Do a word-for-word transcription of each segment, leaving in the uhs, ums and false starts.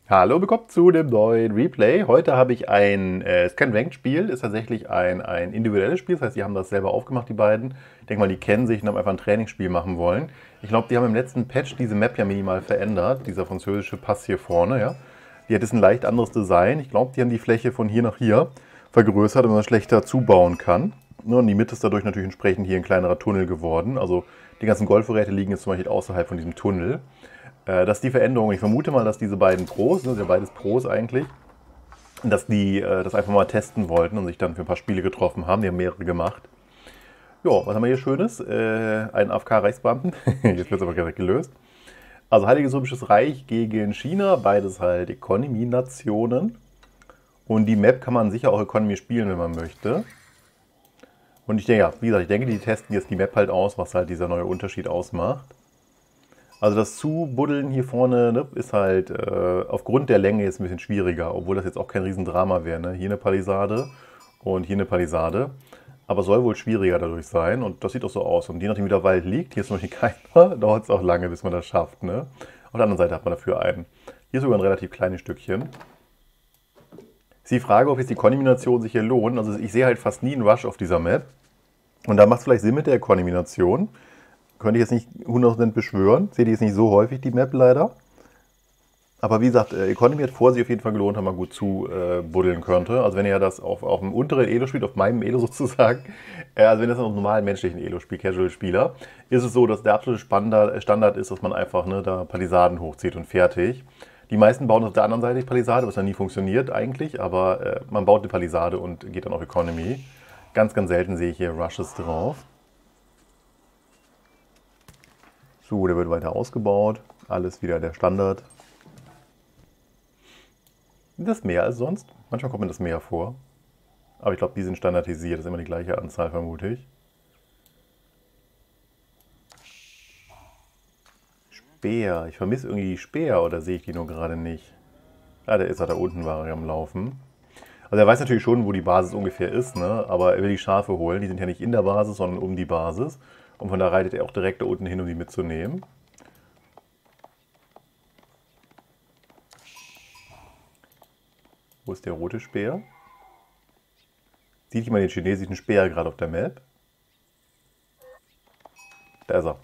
Hallo, willkommen zu dem neuen Replay. Heute habe ich ein, äh, es ist kein Ranked-Spiel, ist tatsächlich ein, ein individuelles Spiel. Das heißt, die haben das selber aufgemacht, die beiden. Ich denke mal, die kennen sich und haben einfach ein Trainingsspiel machen wollen. Ich glaube, die haben im letzten Patch diese Map ja minimal verändert. Dieser französische Pass hier vorne, ja. Die hat jetzt ein leicht anderes Design. Ich glaube, die haben die Fläche von hier nach hier vergrößert, damit man schlechter zubauen kann. Ne, und die Mitte ist dadurch natürlich entsprechend hier ein kleinerer Tunnel geworden. Also die ganzen Goldvorräte liegen jetzt zum Beispiel außerhalb von diesem Tunnel. Das ist die Veränderung. Ich vermute mal, dass diese beiden Pros, das sind ja beides Pros eigentlich, dass die äh, das einfach mal testen wollten und sich dann für ein paar Spiele getroffen haben. Die haben mehrere gemacht. Ja, was haben wir hier Schönes? Äh, einen A F K-Reichsbeamten. Jetzt wird es aber direkt gelöst. Also Heiliges Römisches Reich gegen China, beides halt Economy-Nationen. Und die Map kann man sicher auch Economy spielen, wenn man möchte. Und ich denke, ja, wie gesagt, ich denke, die testen jetzt die Map halt aus, was halt dieser neue Unterschied ausmacht. Also das Zubuddeln hier vorne, ne, ist halt äh, aufgrund der Länge jetzt ein bisschen schwieriger, obwohl das jetzt auch kein Riesendrama wäre. Ne? Hier eine Palisade und hier eine Palisade. Aber soll wohl schwieriger dadurch sein und das sieht auch so aus. Und je nachdem wie der Wald liegt, hier ist zum Beispiel keiner, dauert es auch lange, bis man das schafft. Ne? Auf der anderen Seite hat man dafür einen. Hier ist sogar ein relativ kleines Stückchen. Ist die Frage, ob jetzt die Kontamination sich hier lohnt. Also ich sehe halt fast nie einen Rush auf dieser Map. Und da macht es vielleicht Sinn mit der Kontamination. Könnte ich jetzt nicht hundert Prozent beschwören. Sehe die jetzt nicht so häufig, die Map leider. Aber wie gesagt, Economy hat vor sich auf jeden Fall gelohnt, wenn man gut zu äh, buddeln könnte. Also wenn ihr das auf, auf dem unteren Elo spielt, auf meinem Elo sozusagen, äh, also wenn ihr das auf einem normalen menschlichen Elo spielt, Casual-Spieler, ist es so, dass der absolute Standard, Standard ist, dass man einfach ne, da Palisaden hochzieht und fertig. Die meisten bauen auf der anderen Seite die Palisade, was dann nie funktioniert eigentlich, aber äh, man baut eine Palisade und geht dann auf Economy. Ganz, ganz selten sehe ich hier Rushes drauf. So, der wird weiter ausgebaut. Alles wieder der Standard. Das mehr als sonst. Manchmal kommt mir das mehr vor. Aber ich glaube, die sind standardisiert. Das ist immer die gleiche Anzahl, vermute ich. Speer. Ich vermisse irgendwie die Speer oder sehe ich die nur gerade nicht? Ah, der ist er. Da unten war er am Laufen. Also er weiß natürlich schon, wo die Basis ungefähr ist, ne? Aber er will die Schafe holen. Die sind ja nicht in der Basis, sondern um die Basis. Und von da reitet er auch direkt da unten hin, um die mitzunehmen. Wo ist der rote Speer? Sieht jemand den chinesischen Speer gerade auf der Map? Da ist er.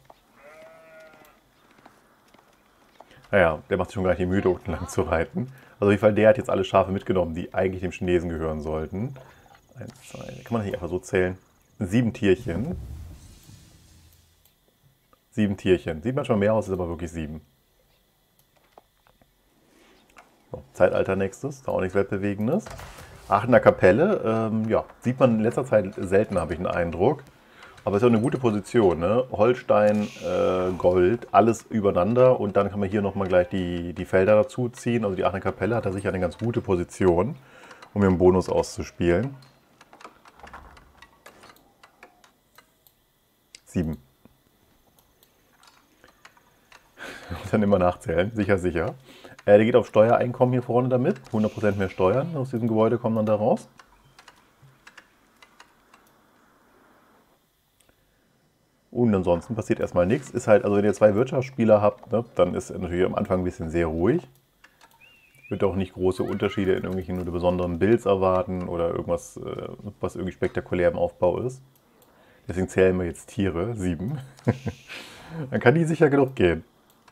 Naja, der macht sich schon gar nicht müde, unten lang zu reiten. Also auf jeden Fall, der hat jetzt alle Schafe mitgenommen, die eigentlich dem Chinesen gehören sollten. Eins, zwei, kann man das nicht einfach so zählen? Sieben Tierchen. Sieben Tierchen. Sieht manchmal mehr aus, ist aber wirklich sieben. So, Zeitalter nächstes, da auch nichts Weltbewegendes. Aachener Kapelle, ähm, ja, sieht man in letzter Zeit selten, habe ich den Eindruck. Aber es ist ja eine gute Position, ne? Holstein, äh, Gold, alles übereinander und dann kann man hier nochmal gleich die, die Felder dazu ziehen. Also die Aachener Kapelle hat da sicher eine ganz gute Position, um hier einen Bonus auszuspielen. Sieben. Dann immer nachzählen, sicher, sicher. Äh, der geht auf Steuereinkommen hier vorne damit. hundert Prozent mehr Steuern aus diesem Gebäude kommen dann da raus. Und ansonsten passiert erstmal nichts. Ist halt, also wenn ihr zwei Wirtschaftsspieler habt, ne, dann ist natürlich am Anfang ein bisschen sehr ruhig. Wird auch nicht große Unterschiede in irgendwelchen oder besonderen Builds erwarten oder irgendwas, äh, was irgendwie spektakulär im Aufbau ist. Deswegen zählen wir jetzt Tiere, sieben. Dann kann die sicher genug gehen.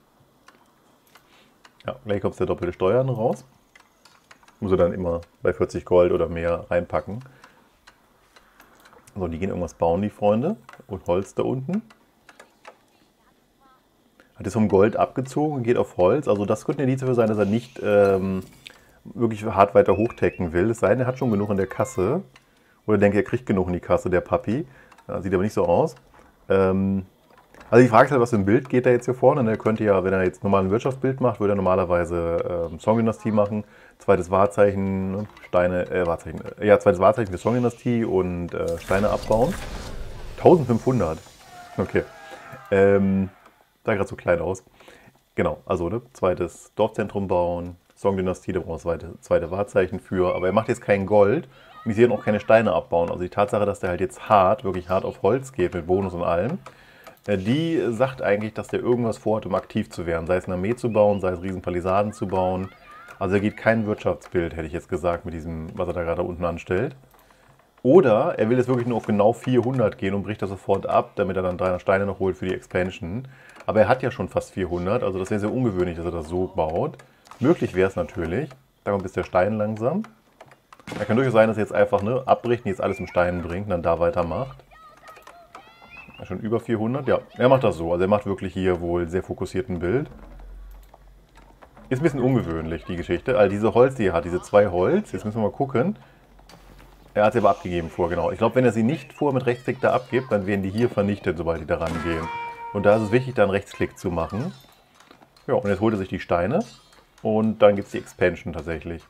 Ja, gleich kommt der doppelte Steuern raus. Muss er dann immer bei vierzig Gold oder mehr reinpacken. So, die gehen irgendwas bauen, die Freunde. Und Holz da unten. Hat jetzt vom Gold abgezogen und geht auf Holz. Also das könnte ein Indiz dafür sein, dass er nicht ähm, wirklich hart weiter hochtecken will. Es sei denn, er hat schon genug in der Kasse. Oder denkt, er kriegt genug in die Kasse, der Papi. Ja, sieht aber nicht so aus. Ähm, Also die Frage ist halt, was für ein Bild geht er jetzt hier vorne? Er könnte ja, wenn er jetzt normal ein Wirtschaftsbild macht, würde er normalerweise ähm, Song-Dynastie machen. Zweites Wahrzeichen, Steine, äh, Wahrzeichen, äh, ja, zweites Wahrzeichen für Song-Dynastie und äh, Steine abbauen. eintausendfünfhundert. Okay. Ähm, sah gerade so klein aus. Genau, also ne, zweites Dorfzentrum bauen, Song-Dynastie, da braucht es zweite, zweite Wahrzeichen für. Aber er macht jetzt kein Gold und ich sehe auch keine Steine abbauen. Also die Tatsache, dass der halt jetzt hart, wirklich hart auf Holz geht mit Bonus und allem, die sagt eigentlich, dass der irgendwas vorhat, um aktiv zu werden. Sei es eine Armee zu bauen, sei es Riesenpalisaden zu bauen. Also er geht kein Wirtschaftsbild, hätte ich jetzt gesagt, mit diesem, was er da gerade unten anstellt. Oder er will jetzt wirklich nur auf genau vierhundert gehen und bricht das sofort ab, damit er dann dreihundert Steine noch holt für die Expansion. Aber er hat ja schon fast vierhundert, also das wäre sehr ungewöhnlich, dass er das so baut. Möglich wäre es natürlich. Da kommt jetzt der Stein langsam. Da kann durchaus sein, dass er jetzt einfach ne, abbricht und jetzt alles im Stein bringt und dann da weitermacht. Ja, schon über vierhundert, ja. Er macht das so, also er macht wirklich hier wohl sehr fokussiert ein Bild. Ist ein bisschen ungewöhnlich, die Geschichte. Also diese Holz, die er hat, diese zwei Holz, jetzt müssen wir mal gucken. Er hat sie aber abgegeben vor, genau. Ich glaube, wenn er sie nicht vor mit Rechtsklick da abgibt, dann werden die hier vernichtet, sobald die da rangehen. Und da ist es wichtig, dann Rechtsklick zu machen. Ja, und jetzt holt er sich die Steine. Und dann gibt es die Expansion tatsächlich.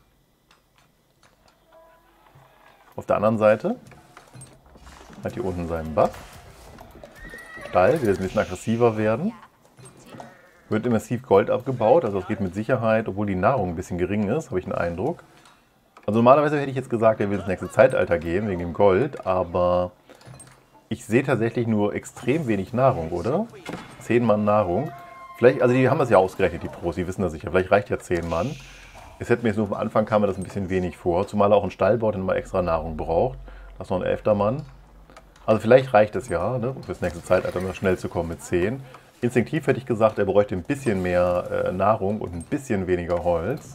Auf der anderen Seite hat hier unten seinen Buff. Stall, will jetzt ein bisschen aggressiver werden. Wird massiv Gold abgebaut, also das geht mit Sicherheit, obwohl die Nahrung ein bisschen gering ist, habe ich den Eindruck. Also normalerweise hätte ich jetzt gesagt, er will ins nächste Zeitalter gehen, wegen dem Gold, aber ich sehe tatsächlich nur extrem wenig Nahrung, oder? zehn Mann Nahrung. Vielleicht, also die haben das ja ausgerechnet, die Pros, die wissen das sicher. Vielleicht reicht ja zehn Mann. Es hätte mir jetzt nur am Anfang kam mir das ein bisschen wenig vor, zumal er auch ein Stall baut, der mal extra Nahrung braucht. Das ist noch ein elfter Mann. Also vielleicht reicht es ja, ne, um fürs nächste Zeitalter noch schnell zu kommen mit zehn. Instinktiv hätte ich gesagt, er bräuchte ein bisschen mehr äh, Nahrung und ein bisschen weniger Holz.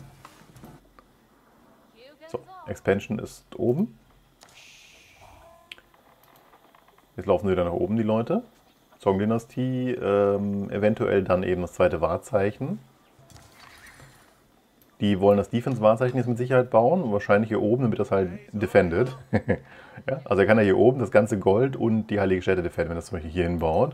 So, Expansion ist oben. Jetzt laufen sie wieder nach oben, die Leute. Song-Dynastie, ähm, eventuell dann eben das zweite Wahrzeichen. Die wollen das Defense-Wahrzeichen jetzt mit Sicherheit bauen und wahrscheinlich hier oben, damit das halt defendet. Ja, also er kann ja hier oben das ganze Gold und die heilige Stätte defenden, wenn das zum Beispiel hier hinbaut.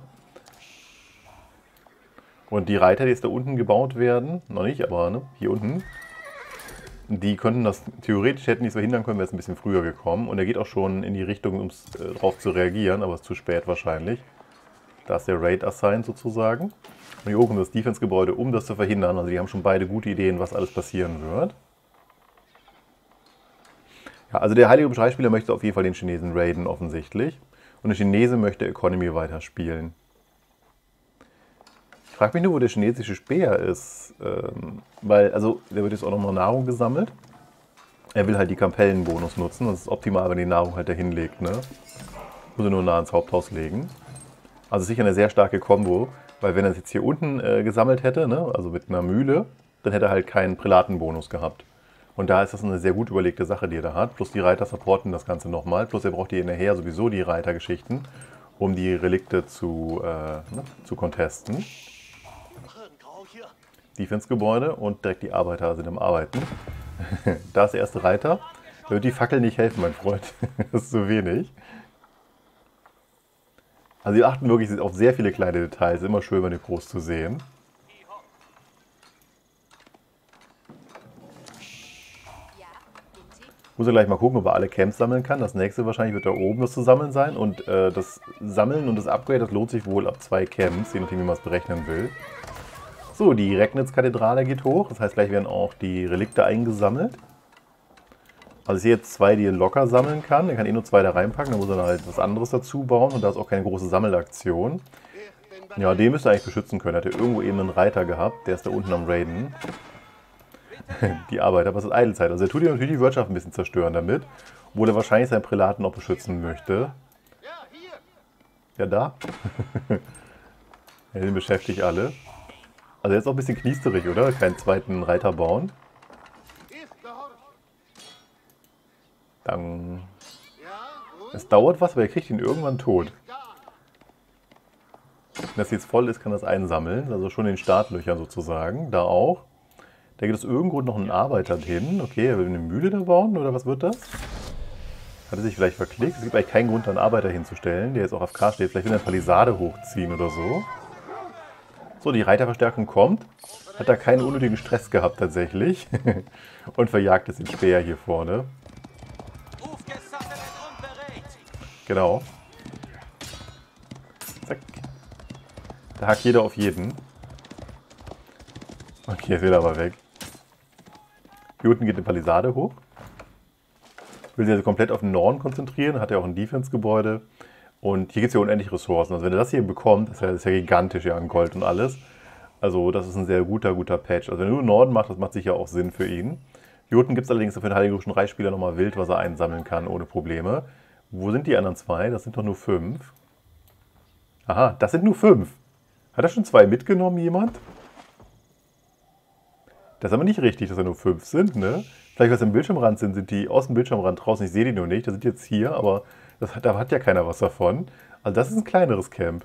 Und die Reiter, die jetzt da unten gebaut werden, noch nicht, aber ne, hier unten, die könnten das, theoretisch hätten die es verhindern können, wäre es ein bisschen früher gekommen. Und er geht auch schon in die Richtung, um äh, drauf zu reagieren, aber es ist zu spät wahrscheinlich. Da ist der Raid assigned sozusagen. Und hier oben das Defense-Gebäude, um das zu verhindern. Also die haben schon beide gute Ideen, was alles passieren wird. Ja, also der heilige Bescheispieler möchte auf jeden Fall den Chinesen raiden offensichtlich. Und der Chinese möchte Economy weiterspielen. Ich frage mich nur, wo der chinesische Speer ist. Ähm, weil, also, der wird jetzt auch nochmal Nahrung gesammelt. Er will halt die Kampellenbonus nutzen. Das ist optimal, wenn die Nahrung halt dahin legt, ne? Muss er nur nah ins Haupthaus legen. Also sicher eine sehr starke Kombo. Weil wenn er es jetzt hier unten äh, gesammelt hätte, ne? Also mit einer Mühle, dann hätte er halt keinen Prälatenbonus gehabt. Und da ist das eine sehr gut überlegte Sache, die er da hat. Plus die Reiter supporten das Ganze nochmal. Plus er braucht hier nachher sowieso die Reitergeschichten, um die Relikte zu, äh, ne, zu contesten. Defense-Gebäude und direkt die Arbeiter sind am Arbeiten. Da ist der erste Reiter. Da wird die Fackel nicht helfen, mein Freund. Das ist zu wenig. Also sie achten wirklich auf sehr viele kleine Details. Immer schön, wenn die groß zu sehen. Muss er gleich mal gucken, ob er alle Camps sammeln kann. Das nächste wahrscheinlich wird da oben das zu sammeln sein. Und äh, das Sammeln und das Upgrade, das lohnt sich wohl ab zwei Camps, je nachdem, wie man es berechnen will. So, die Regnitz-Kathedrale geht hoch. Das heißt, gleich werden auch die Relikte eingesammelt. Also ich sehe jetzt zwei, die er locker sammeln kann. Er kann eh nur zwei da reinpacken, dann muss er dann halt was anderes dazu bauen. Und da ist auch keine große Sammelaktion. Ja, den müsste er eigentlich beschützen können. Er hat ja irgendwo eben einen Reiter gehabt. Der ist da unten am Raiden. Die Arbeiter, aber es ist Eidelzeit. Also er tut ja natürlich die Wirtschaft ein bisschen zerstören damit. Obwohl er wahrscheinlich seinen Prälaten auch beschützen möchte. Ja, da. Er den beschäftigt alle. Also jetzt auch ein bisschen kniesterig, oder? Keinen zweiten Reiter bauen. Dann. Es dauert was, aber er kriegt ihn irgendwann tot. Wenn das jetzt voll ist, kann das einsammeln. Also schon in den Startlöchern sozusagen. Da auch. Da geht es irgendwo noch ein Arbeiter hin. Okay, er will eine Mühle da bauen, oder was wird das? Hat er sich vielleicht verklickt? Es gibt eigentlich keinen Grund, da einen Arbeiter hinzustellen, der jetzt auch auf K steht. Vielleicht will er eine Palisade hochziehen oder so. So, die Reiterverstärkung kommt. Hat da keinen unnötigen Stress gehabt tatsächlich. Und verjagt es den Speer hier vorne. Genau. Zack. Da hackt jeder auf jeden. Okay, jetzt wird er aber weg. Hier unten geht eine Palisade hoch. Will sich also komplett auf den Norden konzentrieren. Hat ja auch ein Defense-Gebäude. Und hier gibt es ja unendlich Ressourcen. Also wenn er das hier bekommt, das ist ja, das ist ja gigantisch ja an Gold und alles. Also das ist ein sehr guter, guter Patch. Also wenn er nur Norden macht, das macht sicher auch Sinn für ihn. Hier unten gibt es allerdings für den Heiligen Reichsspieler nochmal Wild, was er einsammeln kann, ohne Probleme. Wo sind die anderen zwei? Das sind doch nur fünf. Aha, das sind nur fünf. Hat er schon zwei mitgenommen, jemand? Das ist aber nicht richtig, dass er nur fünf sind, ne? Vielleicht, was im Bildschirmrand sind, sind die aus dem Bildschirmrand draußen. Ich sehe die nur nicht. Das sind jetzt hier, aber das hat, da hat ja keiner was davon. Also das ist ein kleineres Camp.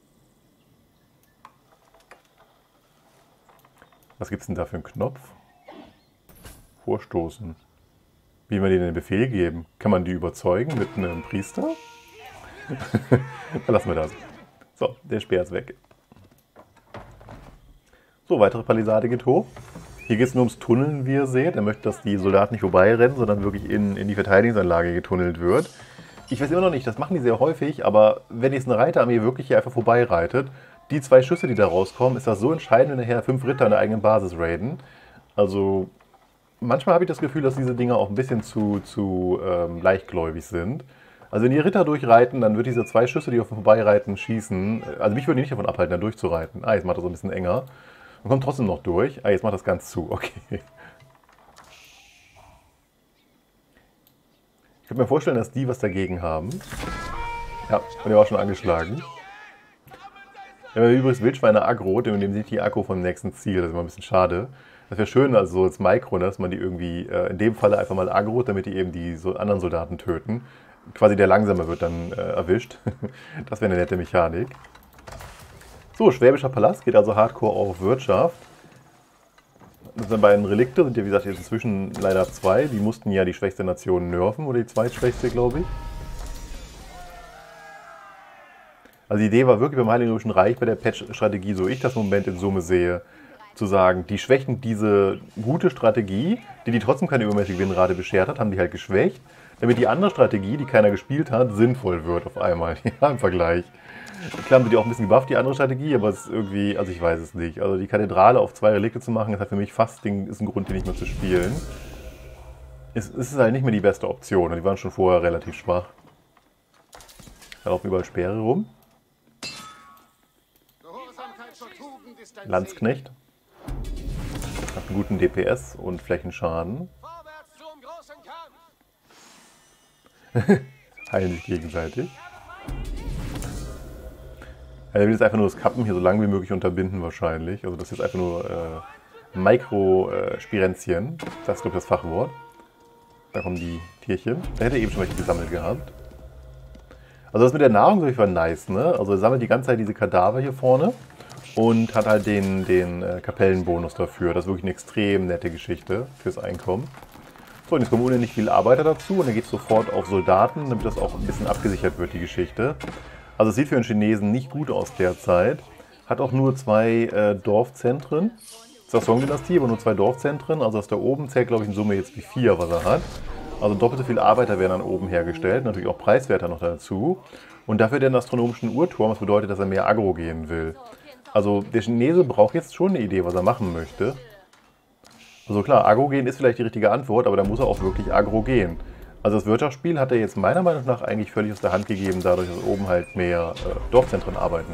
Was gibt es denn da für einen Knopf? Vorstoßen. Wie man denen den Befehl geben? Kann man die überzeugen mit einem Priester? Dann lassen wir das. So, der Speer ist weg. So, weitere Palisade geht hoch. Hier geht es nur ums Tunneln, wie ihr seht. Er möchte, dass die Soldaten nicht vorbeirennen, sondern wirklich in, in die Verteidigungsanlage getunnelt wird. Ich weiß immer noch nicht, das machen die sehr häufig, aber wenn jetzt eine Reiterarmee wirklich hier einfach vorbeireitet, die zwei Schüsse, die da rauskommen, ist das so entscheidend, wenn nachher fünf Ritter in der eigenen Basis raiden. Also manchmal habe ich das Gefühl, dass diese Dinger auch ein bisschen zu, zu ähm, leichtgläubig sind. Also wenn die Ritter durchreiten, dann wird diese zwei Schüsse, die auf dem Vorbeireiten schießen, also mich würde die nicht davon abhalten, da durchzureiten. Ah, jetzt macht das so ein bisschen enger. Und kommt trotzdem noch durch. Ah, jetzt macht das ganz zu. Okay. Ich könnte mir vorstellen, dass die was dagegen haben. Ja, und der war schon angeschlagen. Wir haben übrigens Wildschweine aggro, dem nehmen sich die Akku vom nächsten Ziel. Das ist immer ein bisschen schade. Das wäre schön, also so als Micro, dass man die irgendwie äh, in dem Falle einfach mal aggro, damit die eben die so anderen Soldaten töten. Quasi der Langsame wird dann äh, erwischt. Das wäre eine nette Mechanik. So, Schwäbischer Palast geht also hardcore auf Wirtschaft. Das sind beiden Relikte, sind ja wie gesagt jetzt inzwischen leider zwei. Die mussten ja die schwächste Nation nerven, oder die zweitschwächste, glaube ich. Also die Idee war wirklich beim Heiligen Römischen Reich, bei der Patch-Strategie, so ich das im Moment in Summe sehe, zu sagen, die schwächen diese gute Strategie, die die trotzdem keine übermäßige Gewinnrate beschert hat, haben die halt geschwächt, damit die andere Strategie, die keiner gespielt hat, sinnvoll wird auf einmal, ja, im Vergleich. Klar haben die auch ein bisschen gebufft, die andere Strategie, aber es ist irgendwie, also ich weiß es nicht. Also die Kathedrale auf zwei Relikte zu machen, ist halt für mich fast den, ist ein Grund, die nicht mehr zu spielen. Es, es ist halt nicht mehr die beste Option und die waren schon vorher relativ schwach. Da laufen überall Speere rum. Landsknecht. Hat einen guten D P S und Flächenschaden. Heilen sich gegenseitig. Er will jetzt einfach nur das Kappen hier so lange wie möglich unterbinden wahrscheinlich. Also das ist einfach nur äh, Mikro-Spirenzchen. Äh, das ist glaube ich das Fachwort. Da kommen die Tierchen. Da hätte er eben schon welche gesammelt gehabt. Also das mit der Nahrung war nice, ne? Also er sammelt die ganze Zeit diese Kadaver hier vorne und hat halt den, den äh, Kapellenbonus dafür. Das ist wirklich eine extrem nette Geschichte fürs Einkommen. So, und jetzt kommen unendlich viele Arbeiter dazu und dann geht es sofort auf Soldaten, damit das auch ein bisschen abgesichert wird, die Geschichte. Also es sieht für einen Chinesen nicht gut aus derzeit. Hat auch nur zwei äh, Dorfzentren. Das ist auch Song-Dynastie, aber nur zwei Dorfzentren. Also das da oben zählt, glaube ich, in Summe jetzt wie vier, was er hat. Also doppelt so viele Arbeiter werden dann oben hergestellt. Natürlich auch preiswerter noch dazu. Und dafür den astronomischen Uhrturm, was bedeutet, dass er mehr Aggro gehen will. Also der Chinese braucht jetzt schon eine Idee, was er machen möchte. Also klar, Aggro gehen ist vielleicht die richtige Antwort, aber da muss er auch wirklich Aggro gehen. Also das Wirtschaftsspiel hat er jetzt meiner Meinung nach eigentlich völlig aus der Hand gegeben, dadurch, dass oben halt mehr äh, Dorfzentren arbeiten.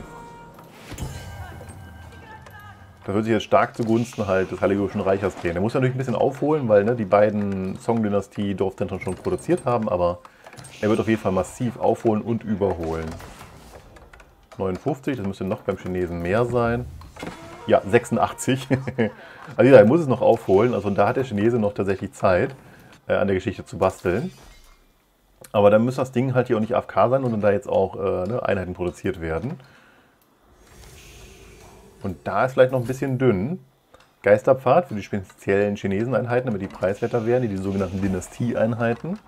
Das wird sich jetzt stark zugunsten halt des Heiligen Römischen Reiches drehen. Er muss natürlich ein bisschen aufholen, weil ne, die beiden Song-Dynastie-Dorfzentren schon produziert haben, aber er wird auf jeden Fall massiv aufholen und überholen. neunundfünfzig, das müsste noch beim Chinesen mehr sein. Ja, sechsundachtzig. Also ja, er muss es noch aufholen, also da hat der Chinese noch tatsächlich Zeit, äh, an der Geschichte zu basteln. Aber dann muss das Ding halt hier auch nicht A F K sein und dann da jetzt auch äh, ne, Einheiten produziert werden. Und da ist vielleicht noch ein bisschen dünn. Geisterpfad für die speziellen Chineseneinheiten, damit die preiswerter werden, die, die sogenannten Dynastieeinheiten.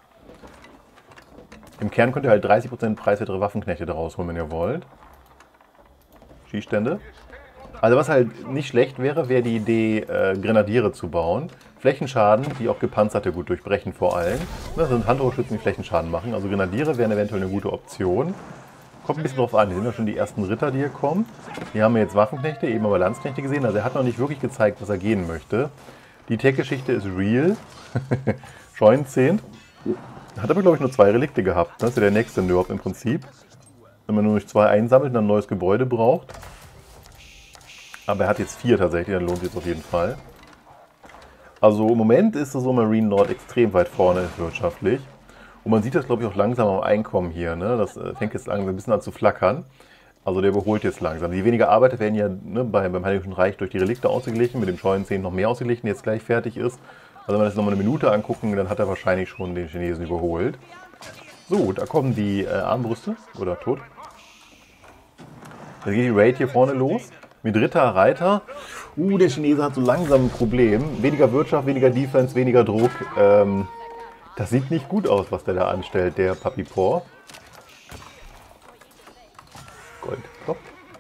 Im Kern könnt ihr halt dreißig Prozent preiswertere Waffenknechte daraus holen, wenn ihr wollt. Schießstände. Also was halt nicht schlecht wäre, wäre die Idee, äh, Grenadiere zu bauen. Flächenschaden, die auch Gepanzerte gut durchbrechen vor allem. Das sind Handhochschützen, die Flächenschaden machen. Also Grenadiere wären eventuell eine gute Option. Kommt ein bisschen drauf an, die sind ja schon die ersten Ritter, die hier kommen. Hier haben wir jetzt Waffenknechte, eben aber Landsknechte gesehen. Also er hat noch nicht wirklich gezeigt, was er gehen möchte. Die Tech-Geschichte ist real. Scheunenzehnt. Hat aber, glaube ich, nur zwei Relikte gehabt. Das ist ja der nächste Nerf im Prinzip. Wenn man nur noch zwei einsammelt und ein neues Gebäude braucht. Aber er hat jetzt vier tatsächlich, dann lohnt es auf jeden Fall. Also im Moment ist so Marine Lord extrem weit vorne wirtschaftlich. Und man sieht das, glaube ich, auch langsam am Einkommen hier. Ne? Das äh, fängt jetzt langsam ein bisschen an zu flackern. Also der überholt jetzt langsam. Die weniger Arbeiter werden ja ne, bei, beim Heiligsten Reich durch die Relikte ausgeglichen, mit dem Scheunenzehn noch mehr ausgeglichen, jetzt gleich fertig ist. Also wenn wir das nochmal eine Minute angucken, dann hat er wahrscheinlich schon den Chinesen überholt. So, da kommen die äh, Armbrüste, oder tot. Jetzt geht die Raid hier vorne los. Mit Ritter, Reiter. Uh, der Chinese hat so langsam ein Problem. Weniger Wirtschaft, weniger Defense, weniger Druck. Ähm, das sieht nicht gut aus, was der da anstellt, der Papipor. Gold, top.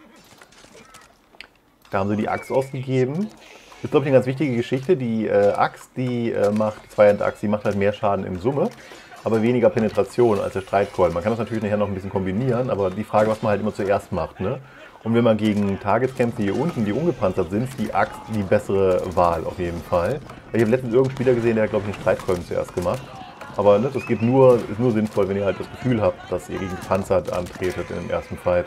Da haben sie die Axt ausgegeben. Das ist, glaube ich, eine ganz wichtige Geschichte. Die äh, Axt, die äh, macht, die Zweihand-Axt, die macht halt mehr Schaden in Summe, aber weniger Penetration als der Streitkolben. Man kann das natürlich nachher noch ein bisschen kombinieren, aber die Frage, was man halt immer zuerst macht, ne? Und wenn man gegen Targets kämpft, die hier unten, die ungepanzert sind, ist die Axt die bessere Wahl auf jeden Fall. Ich habe letztens irgendeinen Spieler gesehen, der hat, glaube ich, einen Streitkolben zuerst gemacht. Aber ne, das geht nur, ist nur sinnvoll, wenn ihr halt das Gefühl habt, dass ihr gegen gepanzert antretet im ersten Fight.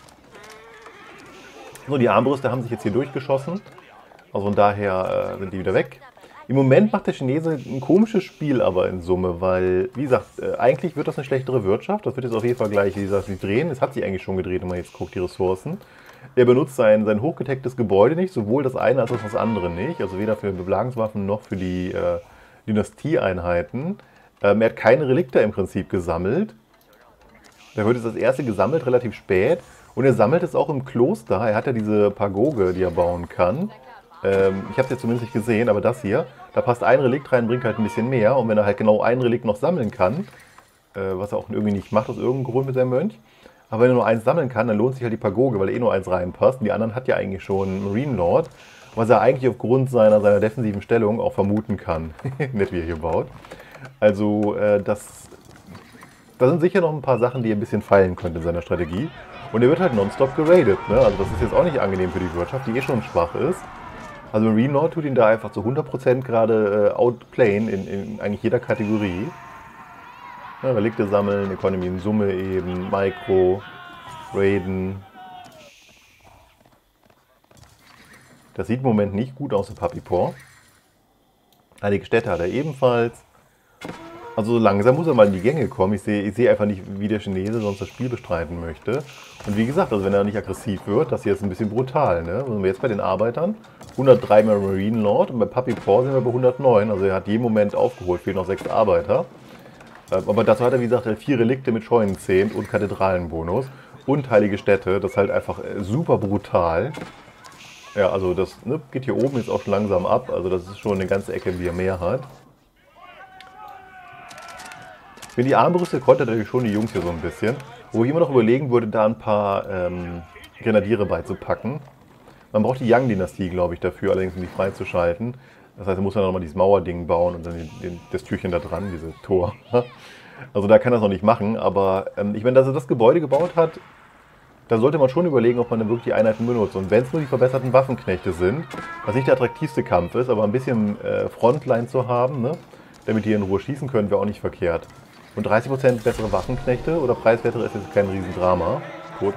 So, die Armbrüste haben sich jetzt hier durchgeschossen. Also von daher äh, sind die wieder weg. Im Moment macht der Chinese ein komisches Spiel aber in Summe, weil, wie gesagt, äh, eigentlich wird das eine schlechtere Wirtschaft. Das wird jetzt auf jeden Fall gleich, wie gesagt, sich drehen. Es hat sich eigentlich schon gedreht, wenn man jetzt guckt, die Ressourcen. Er benutzt sein, sein hochgedecktes Gebäude nicht, sowohl das eine als auch das andere nicht. Also weder für Beblagenswaffen noch für die äh, Dynastieeinheiten. Ähm, er hat keine Relikte im Prinzip gesammelt. Da wird jetzt das erste gesammelt, relativ spät. Und er sammelt es auch im Kloster. Er hat ja diese Pagoge, die er bauen kann. Ähm, ich habe es jetzt zumindest nicht gesehen, aber das hier, da passt ein Relikt rein, bringt halt ein bisschen mehr. Und wenn er halt genau ein Relikt noch sammeln kann, äh, was er auch irgendwie nicht macht aus irgendeinem Grund mit seinem Mönch, aber wenn er nur eins sammeln kann, dann lohnt sich halt die Pagoge, weil eh nur eins reinpasst. Und die anderen hat ja eigentlich schon Marine Lord, was er eigentlich aufgrund seiner, seiner defensiven Stellung auch vermuten kann. Nett, wie er hier baut. Also äh, das, da sind sicher noch ein paar Sachen, die er ein bisschen feilen könnte in seiner Strategie. Und er wird halt nonstop geradet. Ne? Also das ist jetzt auch nicht angenehm für die Wirtschaft, die eh schon schwach ist. Also Marine Lord tut ihn da einfach zu hundert Prozent gerade äh, outplayen in, in eigentlich jeder Kategorie. Ja, Relikte sammeln, Economy in Summe eben, Micro, Raiden. Das sieht im Moment nicht gut aus, der Papipor. Heilige Städte hat er ebenfalls. Also so langsam muss er mal in die Gänge kommen. Ich sehe ich seh einfach nicht, wie der Chinese sonst das Spiel bestreiten möchte. Und wie gesagt, also wenn er nicht aggressiv wird, das hier ist ein bisschen brutal. Ne? Sind wir jetzt bei den Arbeitern? hundertdrei mehr Marine Lord und bei Papipor sind wir bei hundertneun. Also er hat jeden Moment aufgeholt, fehlen noch sechs Arbeiter. Aber dazu hat er, wie gesagt, vier Relikte mit Scheunenzehnt und Kathedralenbonus und heilige Städte. Das ist halt einfach super brutal. Ja, also das ne, geht hier oben jetzt auch schon langsam ab. Also das ist schon eine ganze Ecke, die er mehr hat. Wenn die Armbrüste kontert natürlich schon die Jungs hier so ein bisschen. Wo ich immer noch überlegen würde, da ein paar ähm, Grenadiere beizupacken. Man braucht die Yang-Dynastie, glaube ich, dafür, allerdings um die freizuschalten. Das heißt, man muss dann nochmal dieses Mauerding bauen und dann den, den, das Türchen da dran, diese Tor. Also da kann er es noch nicht machen, aber ähm, ich meine, dass er das Gebäude gebaut hat, da sollte man schon überlegen, ob man dann wirklich die Einheiten benutzt. Und wenn es nur die verbesserten Waffenknechte sind, was nicht der attraktivste Kampf ist, aber ein bisschen äh, Frontline zu haben, ne, damit die in Ruhe schießen können, wäre auch nicht verkehrt. Und dreißig Prozent bessere Waffenknechte oder preiswertere ist jetzt kein Riesendrama. Gut.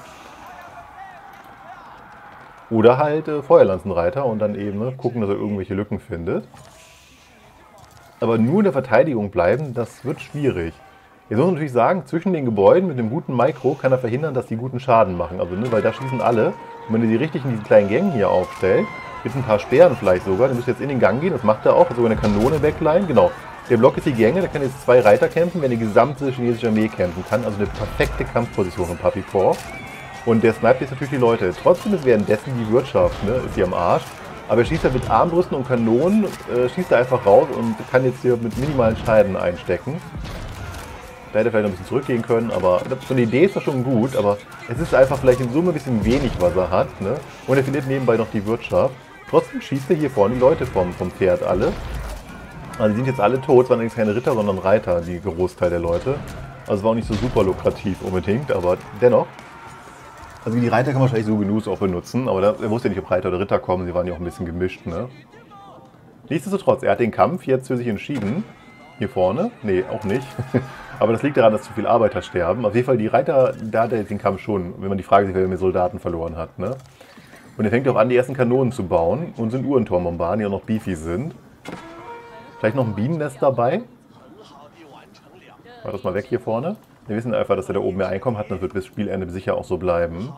Oder halt äh, Feuerlanzenreiter und dann eben ne, gucken, dass er irgendwelche Lücken findet. Aber nur in der Verteidigung bleiben, das wird schwierig. Jetzt muss man natürlich sagen, zwischen den Gebäuden mit einem guten Mikro kann er verhindern, dass die guten Schaden machen. Also, ne, weil da schießen alle. Und wenn er die richtig in diesen kleinen Gängen hier aufstellt, mit ein paar Speeren vielleicht sogar, dann müsst ihr jetzt in den Gang gehen, das macht er auch, sogar eine Kanone wegleihen, genau. Der Block ist die Gänge, da kann jetzt zwei Reiter kämpfen, wenn die gesamte chinesische Armee kämpfen kann. Also eine perfekte Kampfposition von Papipor. Und der sniped jetzt natürlich die Leute. Trotzdem ist währenddessen die Wirtschaft, ne, ist hier am Arsch. Aber er schießt halt mit Armbrüsten und Kanonen, äh, schießt er einfach raus und kann jetzt hier mit minimalen Scheiden einstecken. Da hätte er vielleicht noch ein bisschen zurückgehen können, aber so eine Idee ist doch schon gut. Aber es ist einfach vielleicht in Summe ein bisschen wenig, was er hat. Ne? Und er verliert nebenbei noch die Wirtschaft. Trotzdem schießt er hier vorne die Leute vom, vom Pferd alle. Also die sind jetzt alle tot, es waren allerdings keine Ritter, sondern Reiter, die Großteil der Leute. Also war auch nicht so super lukrativ unbedingt, aber dennoch. Also die Reiter kann man wahrscheinlich so genug auch benutzen, aber da, er wusste ja nicht, ob Reiter oder Ritter kommen, sie waren ja auch ein bisschen gemischt. Ne? Nichtsdestotrotz, er hat den Kampf jetzt für sich entschieden. Hier vorne? Nee, auch nicht. Aber das liegt daran, dass zu viele Arbeiter sterben. Auf jeden Fall die Reiter, da hat er jetzt den Kampf schon, wenn man die Frage sich, wer mehr Soldaten verloren hat. Ne? Und er fängt auch an, die ersten Kanonen zu bauen und sind Uhrenturmbombarden, die auch noch beefy sind. Vielleicht noch ein Bienennest dabei. Mach das mal weg hier vorne. Wir wissen einfach, dass er da oben mehr Einkommen hat und das wird bis Spielende sicher auch so bleiben.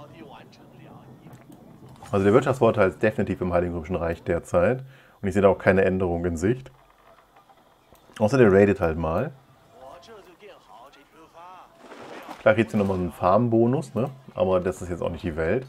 Also der Wirtschaftsvorteil ist definitiv im Heiligen Römischen Reich derzeit. Und ich sehe da auch keine Änderung in Sicht. Außer der raidet halt mal. Klar kriegt sie nochmal einen Farm-Bonus, ne? Aber das ist jetzt auch nicht die Welt.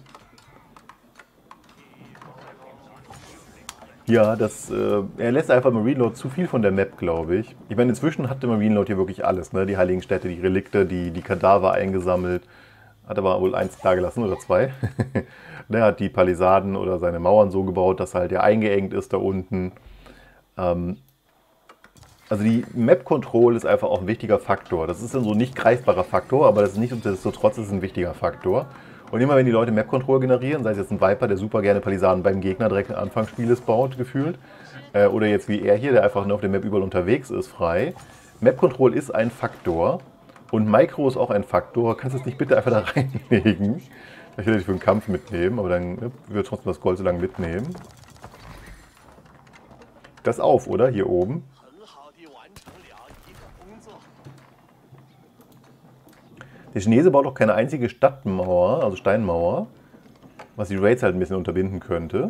Ja, das, äh, er lässt einfach Marine Lord zu viel von der Map, glaube ich. Ich meine, inzwischen hat der Marine Lord hier wirklich alles, ne? Die heiligen Städte, die Relikte, die, die Kadaver eingesammelt. Hat aber wohl eins da gelassen oder zwei. Der hat die Palisaden oder seine Mauern so gebaut, dass er halt ja eingeengt ist da unten. Ähm, also die Map-Control ist einfach auch ein wichtiger Faktor. Das ist dann so ein nicht greifbarer Faktor, aber das ist nicht, nichtsdestotrotz ist es ein wichtiger Faktor. Und immer wenn die Leute Map-Control generieren, sei es jetzt ein Viper, der super gerne Palisaden beim Gegner direkt am Anfang des Spieles baut, gefühlt, äh, oder jetzt wie er hier, der einfach nur auf der Map überall unterwegs ist, frei. Map-Control ist ein Faktor und Micro ist auch ein Faktor. Kannst du es nicht bitte einfach da reinlegen? Ich will dich für einen Kampf mitnehmen, aber dann ne, wird trotzdem das Gold so lange mitnehmen. Das auf, oder? Hier oben. Der Chinese baut auch keine einzige Stadtmauer, also Steinmauer, was die Raids halt ein bisschen unterbinden könnte.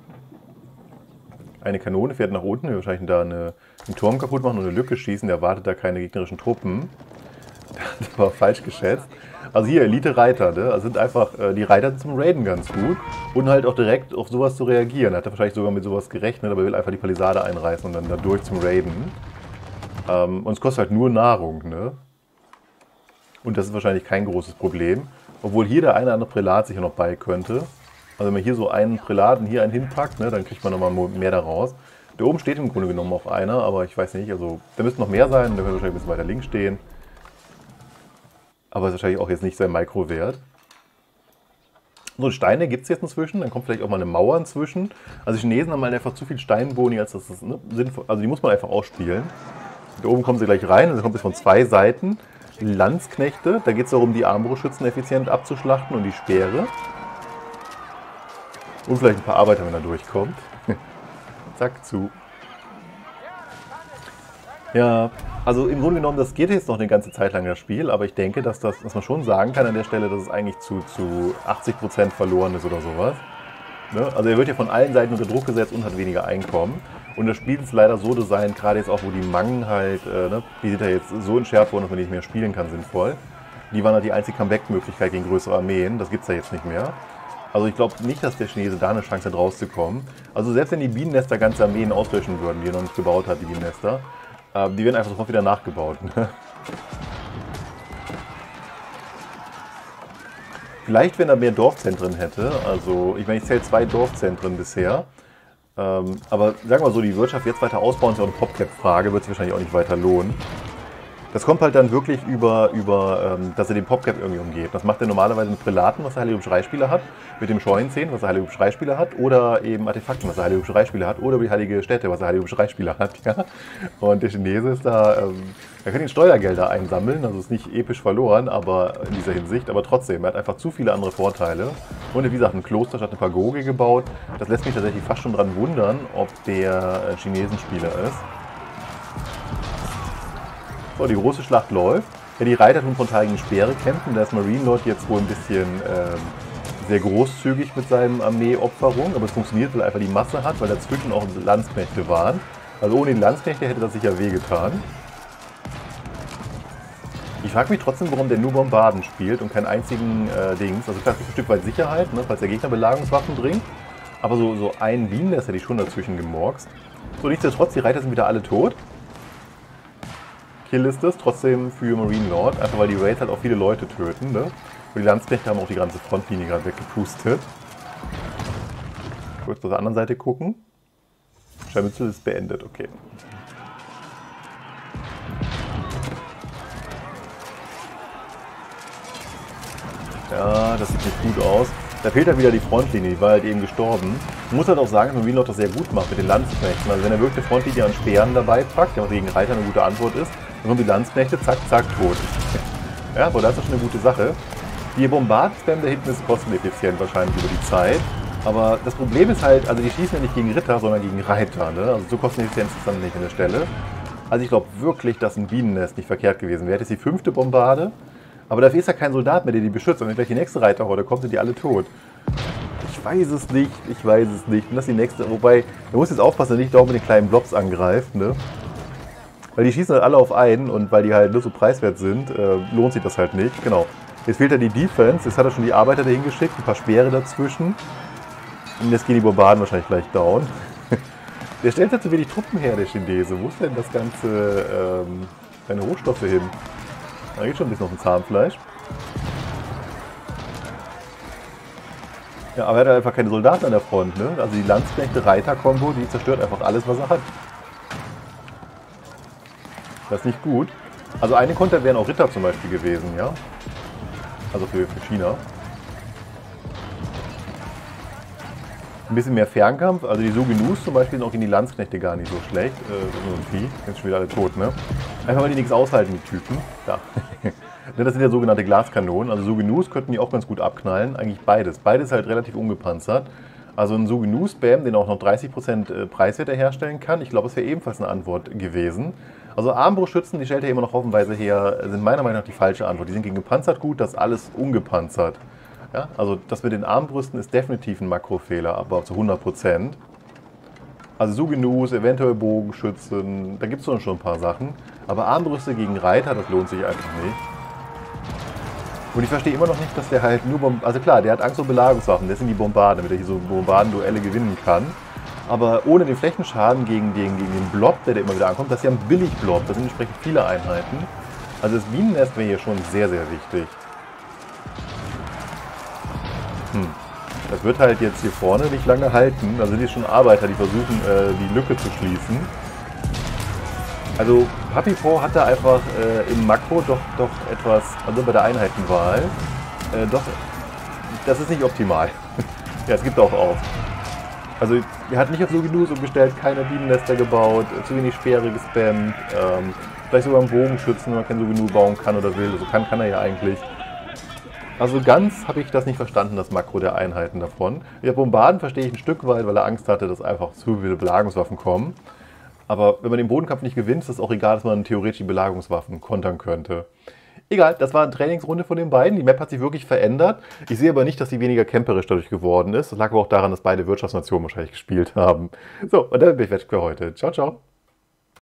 Eine Kanone fährt nach unten, wir wahrscheinlich da eine, einen Turm kaputt machen und eine Lücke schießen, der erwartet da keine gegnerischen Truppen. Das war falsch geschätzt. Also hier, Elite-Reiter, ne? Also sind einfach äh, die Reiter zum Raiden ganz gut und halt auch direkt auf sowas zu reagieren. Er hat wahrscheinlich sogar mit sowas gerechnet, aber will einfach die Palisade einreißen und dann da durch zum Raiden. Ähm, und es kostet halt nur Nahrung, ne? Und das ist wahrscheinlich kein großes Problem. Obwohl hier der eine oder andere Prälat sicher noch bei könnte. Also wenn man hier so einen Prälaten hier einen hinpackt, ne, dann kriegt man nochmal mehr daraus. Da oben steht im Grunde genommen auch einer, aber ich weiß nicht, also da müssten noch mehr sein, der könnte wahrscheinlich ein bisschen weiter links stehen. Aber ist wahrscheinlich auch jetzt nicht sein Mikro wert. So, Steine gibt es jetzt inzwischen, dann kommt vielleicht auch mal eine Mauer inzwischen. Also die Chinesen haben halt einfach zu viel Steinboni, als das ist, ne, sinnvoll. Also die muss man einfach ausspielen. Da oben kommen sie gleich rein, also kommt es von zwei Seiten. Landsknechte, da geht es darum, die Armbrustschützen effizient abzuschlachten und die Speere. Und vielleicht ein paar Arbeiter, wenn er durchkommt. Zack, zu. Ja, also im Grunde genommen, das geht jetzt noch eine ganze Zeit lang das Spiel, aber ich denke, dass, das, dass man schon sagen kann an der Stelle, dass es eigentlich zu, zu achtzig Prozent verloren ist oder sowas. Ne? Also er wird ja von allen Seiten unter Druck gesetzt und hat weniger Einkommen. Und das Spiel ist leider so designt, gerade jetzt auch, wo die Mangen halt, äh, ne, die sind ja jetzt so entschärft worden, dass man nicht mehr spielen kann, sinnvoll. Die waren halt die einzige Comeback-Möglichkeit gegen größere Armeen, das gibt es ja jetzt nicht mehr. Also ich glaube nicht, dass der Chinese da eine Chance hat, rauszukommen. Also selbst wenn die Bienennester ganze Armeen auslöschen würden, die er noch nicht gebaut hat, die Bienennester, äh, die werden einfach sofort wieder nachgebaut. Ne? Vielleicht, wenn er mehr Dorfzentren hätte, also ich meine, ich zähle zwei Dorfzentren bisher, ähm, aber sagen wir mal so, die Wirtschaft jetzt weiter ausbauen, ist ja auch eine Popcap-Frage, wird sich wahrscheinlich auch nicht weiter lohnen. Das kommt halt dann wirklich über, über ähm, dass er den Popcap irgendwie umgeht. Das macht er normalerweise mit Prälaten, was der Heilige Schreispieler hat, mit dem Scheunenzähnen, was der Heilige Schreispieler hat, oder eben Artefakten, was der Heilige Schreispieler hat, oder über die Heilige Stätte, was der Heilige Schreispieler hat. Ja? Und der Chinese ist da, ähm, er kann den Steuergelder einsammeln, also ist nicht episch verloren, aber in dieser Hinsicht, aber trotzdem, er hat einfach zu viele andere Vorteile. Und wie gesagt, ein Kloster statt eine Pagoge gebaut. Das lässt mich tatsächlich fast schon dran wundern, ob der äh, Chinesenspieler ist. So, die große Schlacht läuft. Ja, die Reiter tun frontal gegen Speere kämpfen. Da ist Marine Lord jetzt wohl ein bisschen ähm, sehr großzügig mit seinem Armeeopferung, aber es funktioniert, weil er einfach die Masse hat, weil dazwischen auch Landsknechte waren. Also ohne die Landsknechte hätte das sicher wehgetan. Ich frage mich trotzdem, warum der nur Bombarden spielt und keinen einzigen äh, Dings. Also klar, ein Stück weit Sicherheit, ne, falls der Gegner Belagerungswaffen bringt. Aber so, so ein Wien, das hätte ich schon dazwischen gemorkst. So, nichtsdestotrotz, die Reiter sind wieder alle tot. Kill ist es, trotzdem für Marine Lord, einfach weil die Raids halt auch viele Leute töten. Ne? Und die Landsknechte haben auch die ganze Frontlinie gerade weggepustet. Kurz auf der anderen Seite gucken. Scharmützel ist beendet, okay. Ja, das sieht nicht gut aus. Da fehlt halt wieder die Frontlinie, die war halt eben gestorben. Man muss halt auch sagen, dass Marine Lord das sehr gut macht mit den Landsknechten. Also wenn er wirklich eine Frontlinie an Speeren dabei packt, der was gegen Reiter eine gute Antwort ist, dann kommen die Landsknechte, zack, zack, tot. Ja, aber das ist schon eine gute Sache. Die Bombard-Spam da hinten ist kosteneffizient wahrscheinlich über die Zeit. Aber das Problem ist halt, also die schießen ja nicht gegen Ritter, sondern gegen Reiter. Ne? Also so kosteneffizient ist es dann nicht an der Stelle. Also ich glaube wirklich, dass ein Bienennest nicht verkehrt gewesen wäre. Das ist die fünfte Bombarde. Aber dafür ist ja kein Soldat mehr, der die beschützt. Und wenn gleich die nächste Reiterhorde kommt, sind die alle tot. Ich weiß es nicht, ich weiß es nicht. Und das ist die nächste, wobei, man muss jetzt aufpassen, dass er nicht dauernd mit den kleinen Blobs angreift. Ne? Weil die schießen halt alle auf einen und weil die halt nur so preiswert sind, äh, lohnt sich das halt nicht. Genau. Jetzt fehlt ja die Defense. Jetzt hat er schon die Arbeiter dahin geschickt, ein paar Speere dazwischen. Und jetzt gehen die Bombarden wahrscheinlich gleich down. Der stellt ja zu wenig Truppen her, der Chinese. Wo ist denn das ganze, ähm, seine Rohstoffe hin? Da geht schon ein bisschen auf dem Zahnfleisch. Ja, aber er hat halt einfach keine Soldaten an der Front, ne? Also die Landsknechte-Reiter-Kombo, die zerstört einfach alles, was er hat. Das ist nicht gut. Also eine Konter wären auch Ritter zum Beispiel gewesen, ja? Also für, für China. Ein bisschen mehr Fernkampf, also die Sugenus zum Beispiel sind auch gegen die Landsknechte gar nicht so schlecht. Äh, das ist nur ein Vieh, jetzt schon wieder alle tot, ne? Einfach weil die nichts aushalten, die Typen. Da. Das sind ja sogenannte Glaskanonen, also Sugenus könnten die auch ganz gut abknallen, eigentlich beides. Beides halt relativ ungepanzert. Also ein Sugenu-Spam, den auch noch dreißig Prozent Preiswert herstellen kann, ich glaube, das wäre ebenfalls eine Antwort gewesen. Also Armbrustschützen, die stellt er immer noch hoffenweise her, sind meiner Meinung nach die falsche Antwort. Die sind gegen gepanzert gut, das ist alles ungepanzert. Ja, also das mit den Armbrüsten ist definitiv ein Makrofehler, aber zu hundert Prozent. Also Sugenus, eventuell Bogenschützen, da gibt es schon ein paar Sachen. Aber Armbrüste gegen Reiter, das lohnt sich einfach nicht. Und ich verstehe immer noch nicht, dass der halt nur, Bomb also klar, der hat Angst vor Belagerungswaffen, das sind die Bombarden, damit er hier so Bombardenduelle gewinnen kann. Aber ohne den Flächenschaden gegen den, gegen den Blob, der da immer wieder ankommt, das ist ja ein Billig-Blob, das sind entsprechend viele Einheiten. Also das Bienennest wäre hier schon sehr, sehr wichtig. Hm. Das wird halt jetzt hier vorne nicht lange halten. Da sind jetzt schon Arbeiter, die versuchen, äh, die Lücke zu schließen. Also Papipo hat da einfach äh, im Makro doch, doch etwas, also bei der Einheitenwahl, äh, doch, das ist nicht optimal. Ja, es gibt auch auf. Also er hat nicht auf Sugenus umgestellt, keine Bienennester gebaut, zu wenig Speere gespammt, ähm, vielleicht sogar einen Bogenschützen, wenn man kein Sugenu bauen kann oder will. Also kann, kann er ja eigentlich. Also ganz habe ich das nicht verstanden, das Makro der Einheiten davon. Ja, Bombarden verstehe ich ein Stück weit, weil er Angst hatte, dass einfach zu viele Belagerungswaffen kommen. Aber wenn man den Bodenkampf nicht gewinnt, ist es auch egal, dass man theoretisch die Belagerungswaffen kontern könnte. Egal, das war eine Trainingsrunde von den beiden. Die Map hat sich wirklich verändert. Ich sehe aber nicht, dass sie weniger camperisch dadurch geworden ist. Das lag aber auch daran, dass beide Wirtschaftsnationen wahrscheinlich gespielt haben. So, und damit bin ich fertig für heute. Ciao, ciao.